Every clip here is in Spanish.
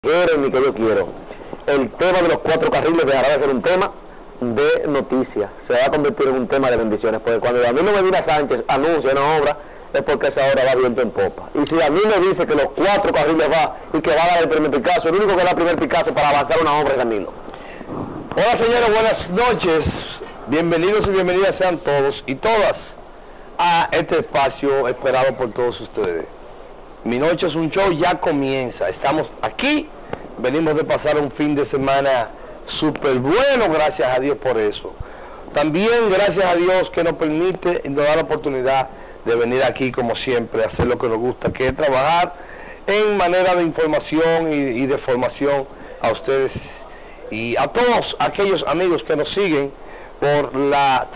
quieren ni que yo quiero. El tema de los 4 carriles dejará de ser un tema de noticias, se va a convertir en un tema de bendiciones, porque cuando Danilo Medina Sánchez anuncia una obra, es porque esa obra va viento en popa. Y si Danilo dice que los 4 carriles va y que va a dar el primer Picasso, el único que da el primer Picasso para avanzar una obra es Danilo. Hola señores, buenas noches, bienvenidos y bienvenidas sean todos y todas a este espacio esperado por todos ustedes. Mi noche es un show, ya comienza, estamos aquí, venimos de pasar un fin de semana súper bueno, gracias a Dios por eso. También gracias a Dios que nos permite y nos da la oportunidad de venir aquí como siempre, a hacer lo que nos gusta, que es trabajar en manera de información y de formación a ustedes y a todos aquellos amigos que nos siguen por la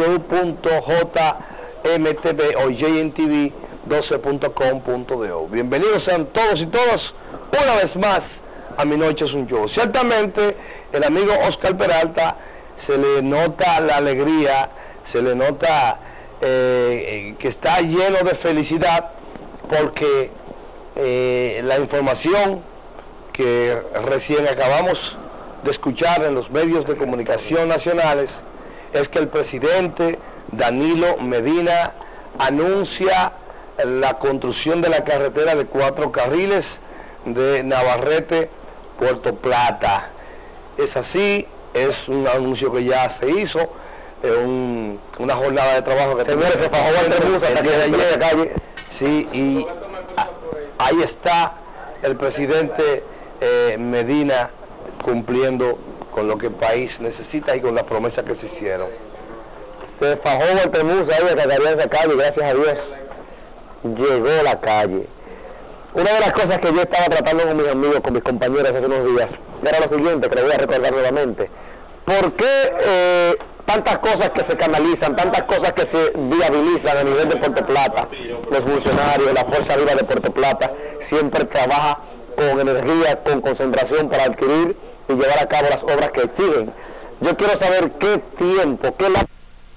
www.jmtv o jntv12.com.do. Bienvenidos sean todos y todas una vez más a Mi Noche es un Show. Ciertamente el amigo Oscar Peralta se le nota la alegría, se le nota que está lleno de felicidad porque la información que recién acabamos de escuchar en los medios de comunicación nacionales es que el presidente Danilo Medina anuncia la construcción de la carretera de 4 carriles de Navarrete, Puerto Plata. Es así, es un anuncio que ya se hizo, una jornada de trabajo que señores, se bajó el bus hasta que de la calle. Sí, y ahí está el presidente Medina cumpliendo con lo que el país necesita y con las promesas que se hicieron. Se fajó Walter Musa ahí a caer esa calle, gracias a Dios llegó a la calle. Una de las cosas que yo estaba tratando con mis amigos, con mis compañeros hace unos días, era lo siguiente, que lo voy a recordar nuevamente. ¿Por qué tantas cosas que se canalizan, tantas cosas que se viabilizan a nivel de Puerto Plata? Los funcionarios, la Fuerza Viva de Puerto Plata siempre trabaja con energía, con concentración para adquirir y llevar a cabo las obras que exigen. Yo quiero saber qué tiempo, qué la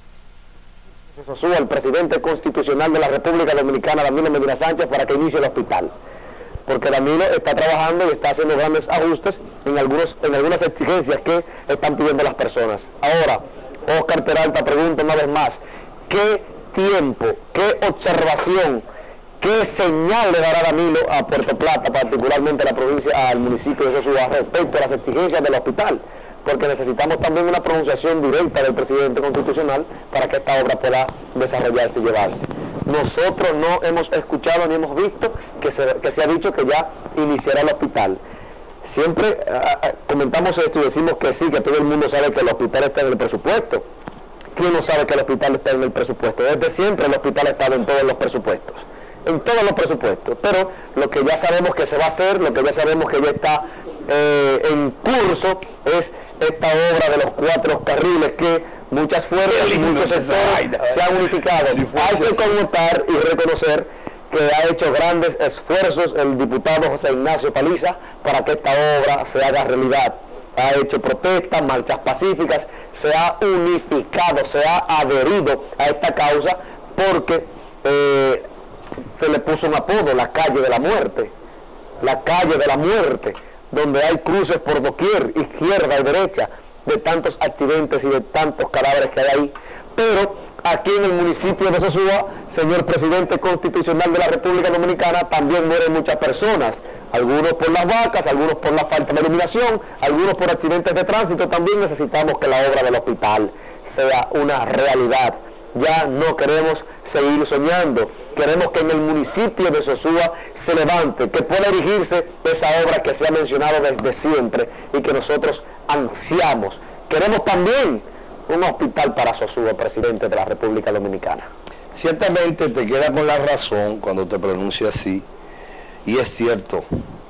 el presidente constitucional de la República Dominicana, Danilo Medina Sánchez, para que inicie el hospital. Porque Danilo está trabajando y está haciendo grandes ajustes en algunas exigencias que están pidiendo las personas. Ahora, Oscar Peralta pregunta una vez más, ¿qué tiempo, qué observación, qué señal le dará Danilo a Puerto Plata, particularmente a la provincia, al municipio de Sosúa, respecto a las exigencias del hospital? Porque necesitamos también una pronunciación directa del presidente constitucional para que esta obra pueda desarrollarse y llevarse. Nosotros no hemos escuchado ni hemos visto que se ha dicho que ya iniciará el hospital. Siempre comentamos esto y decimos que sí, que todo el mundo sabe que el hospital está en el presupuesto. ¿Quién no sabe que el hospital está en el presupuesto? Desde siempre el hospital ha estado en todos los presupuestos. En todos los presupuestos. Pero lo que ya sabemos que se va a hacer, lo que ya sabemos que ya está en curso, es esta obra de los 4 carriles que muchas fuerzas y muchos sectores se han unificado. Hay que connotar y reconocer que ha hecho grandes esfuerzos el diputado José Ignacio Paliza para que esta obra se haga realidad. Ha hecho protestas, marchas pacíficas, se ha unificado, se ha adherido a esta causa porque se le puso un apodo, la calle de la muerte. La calle de la muerte, donde hay cruces por doquier, izquierda y derecha, de tantos accidentes y de tantos cadáveres que hay ahí. Pero aquí en el municipio de Sosúa, señor presidente constitucional de la República Dominicana, también mueren muchas personas, algunos por las vacas, algunos por la falta de iluminación, algunos por accidentes de tránsito. También necesitamos que la obra del hospital sea una realidad. Ya no queremos seguir soñando, queremos que en el municipio de Sosúa se levante, que pueda erigirse esa obra que se ha mencionado desde siempre y que nosotros ansiamos. Queremos también un hospital para Sosúa, presidente de la República Dominicana. Ciertamente te queda con la razón cuando te pronuncias así, y es cierto,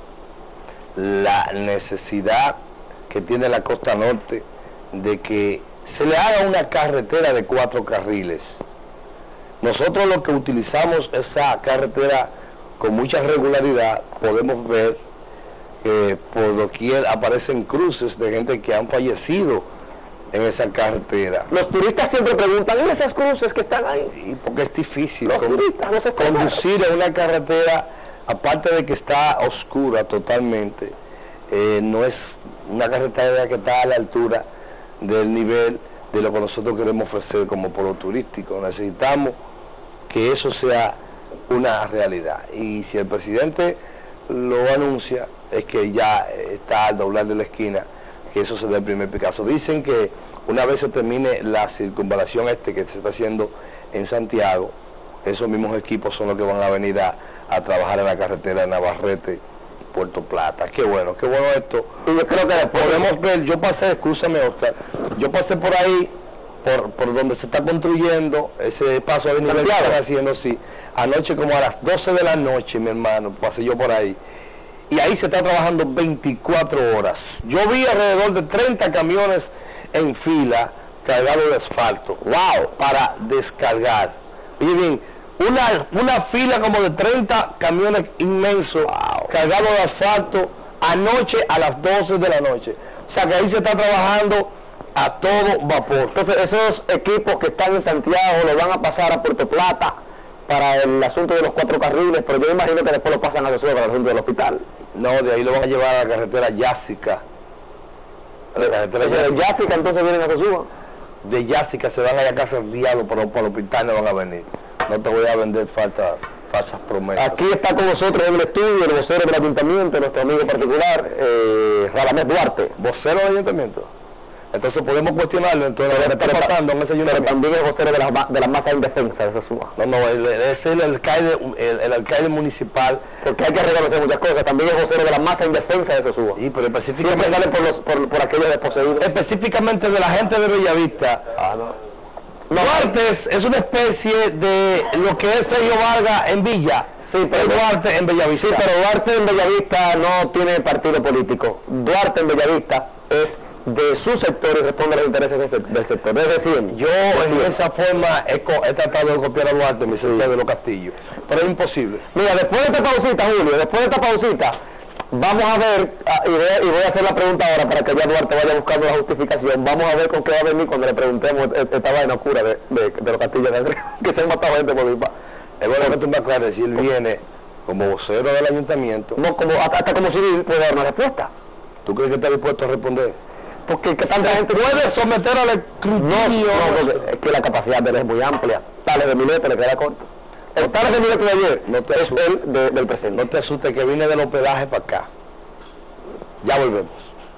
la necesidad que tiene la costa norte de que se le haga una carretera de 4 carriles. Nosotros los que utilizamos esa carretera con mucha regularidad podemos ver que por doquier aparecen cruces de gente que han fallecido en esa carretera. Los turistas siempre preguntan, ¿y esas cruces que están ahí? Sí, porque es difícil conducir en una carretera, aparte de que está oscura totalmente, no es una carretera que está a la altura del nivel de lo que nosotros queremos ofrecer como polo turístico. Necesitamos que eso sea una realidad, y si el presidente lo anuncia, es que ya está al doblar de la esquina, que eso se dé el primer Picasso. Dicen que una vez se termine la circunvalación que se está haciendo en Santiago, esos mismos equipos son los que van a venir a trabajar en la carretera de Navarrete, Puerto Plata. Qué bueno esto. Y yo creo que podemos ver, yo pasé, escúchame Oscar, yo pasé por ahí, por donde se está construyendo ese paso de nivel que están haciendo, sí, anoche como a las 12 de la noche, mi hermano, pasé yo por ahí, y ahí se está trabajando 24 horas. Yo vi alrededor de 30 camiones en fila cargados de asfalto, wow, para descargar. Y bien, una fila como de 30 camiones inmensos, wow, cargados de asfalto, anoche a las 12 de la noche. O sea que ahí se está trabajando a todo vapor. Entonces esos equipos que están en Santiago los van a pasar a Puerto Plata para el asunto de los 4 carriles, pero yo imagino que después lo pasan a Sosúa para el asunto del hospital. No, de ahí lo van a llevar a la carretera Yásica. De Yásica entonces vienen a Sosúa. De Yásica se van a la casa del diablo, pero para el hospital no van a venir. No te voy a vender falsas promesas. Aquí está con nosotros en el estudio el vocero del ayuntamiento, nuestro amigo particular, Radamés Duarte. ¿Vocero del ayuntamiento? Entonces podemos cuestionarlo, entonces lo que está pasando en ese ayuntamiento. Pero también es vocero de la masa indefensa de Sosúa. No, es el alcalde municipal. Porque hay que reconocer muchas cosas, también es vocero de la masa indefensa de Sosúa. Sí, pero específicamente por aquellos desposeídos. Específicamente de la gente de Bellavista. No. Duarte es una especie de lo que es Sergio Vargas en Villa. Sí, pero Duarte en Bellavista. Sí, pero Duarte en Bellavista no tiene partido político. Duarte en Bellavista es de su sector y responde a los intereses del sector. Es decir, yo en esa forma he tratado de copiar a Duarte, mi señor de los Castillos, pero es imposible. Mira, después de esta pausita, Julio, después de esta pausita, vamos a ver, y voy a hacer la pregunta ahora para que ya Duarte vaya buscando la justificación. Vamos a ver con qué va a venir cuando le preguntemos esta vaina oscura de los Castillos, que se han matado gente por mi paz. Es bueno que tú me aclares si él viene como vocero del ayuntamiento. No, hasta como civil puede dar una respuesta. ¿Tú crees que está dispuesto a responder? Porque que tanta gente puede someter al escrutinio. No, es que la capacidad de él es muy amplia. Tales de Milete le queda corto. El Tales de Milete de ayer es el del presente. No te asustes que viene del hospedaje para acá. Ya volvemos.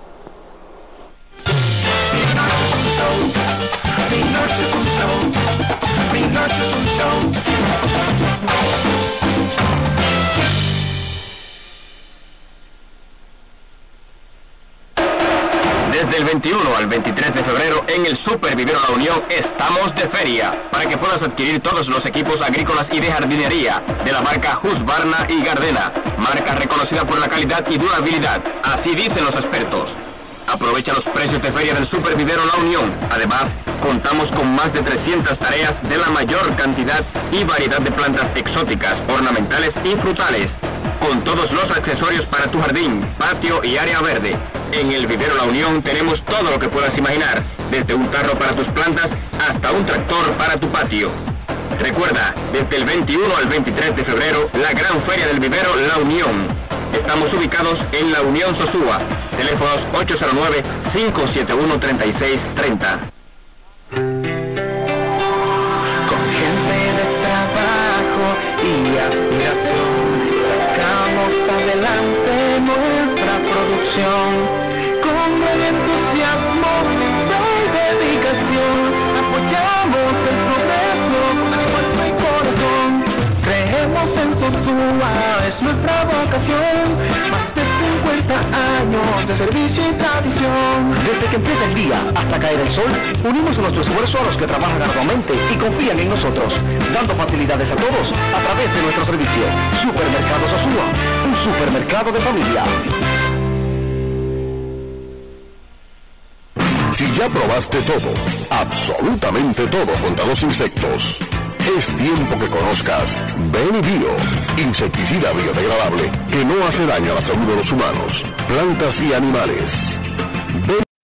Desde el 21 al 23 de febrero en el Super Vivero La Unión estamos de feria para que puedas adquirir todos los equipos agrícolas y de jardinería de la marca Husqvarna y Gardena, marca reconocida por la calidad y durabilidad, así dicen los expertos. Aprovecha los precios de feria del Super Vivero La Unión. Además, contamos con más de 300 tareas de la mayor cantidad y variedad de plantas exóticas, ornamentales y frutales, con todos los accesorios para tu jardín, patio y área verde. En el Vivero La Unión tenemos todo lo que puedas imaginar, desde un carro para tus plantas hasta un tractor para tu patio. Recuerda, desde el 21 al 23 de febrero, la gran feria del Vivero La Unión. Estamos ubicados en La Unión Sosúa, teléfonos 809-571-3630. Con gente de trabajo y aspiración, sacamos adelante nuestra producción. Con gran entusiasmo y dedicación, apoyamos el progreso con esfuerzo y corazón. Creemos en Sosúa, es nuestra vocación. Más de 50 años de servicio y tradición. Desde que empieza el día hasta caer el sol, unimos nuestro esfuerzo a los que trabajan arduamente y confían en nosotros, dando facilidades a todos a través de nuestro servicio. Supermercado Sosúa, un supermercado de familia. Si ya probaste todo, absolutamente todo contra los insectos, es tiempo que conozcas Benibio, insecticida biodegradable que no hace daño a la salud de los humanos, plantas y animales.